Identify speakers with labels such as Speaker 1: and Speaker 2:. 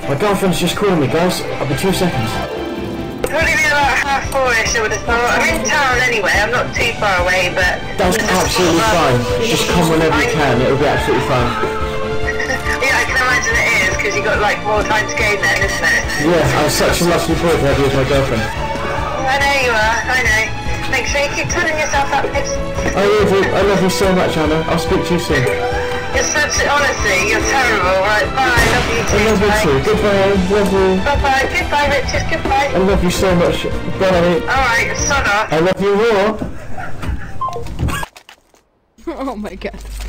Speaker 1: My girlfriend's just calling me, guys. I'll be 2 seconds.
Speaker 2: Probably be about 4:30, I would have thought. I'm in town anyway, I'm not too far away, but...
Speaker 1: That's absolutely fine. Just come whenever you can, it'll be absolutely fine.
Speaker 2: Yeah, I can imagine it is, because you've got like more time to go then, isn't it?
Speaker 1: Yeah, I'm such a lucky boy to have you as my girlfriend.
Speaker 2: I know you are, I know. Make sure you keep turning yourself up, Pips.
Speaker 1: I love you so much, Anna. I'll speak to you soon.
Speaker 2: You're such, honestly, you're terrible. Right, bye, love you too.
Speaker 1: I love you too. Goodbye, love you.
Speaker 2: Bye-bye, goodbye Richard, goodbye.
Speaker 1: I love you so much. Bye.
Speaker 2: Alright, son off.
Speaker 1: I love you more.
Speaker 3: Oh my god.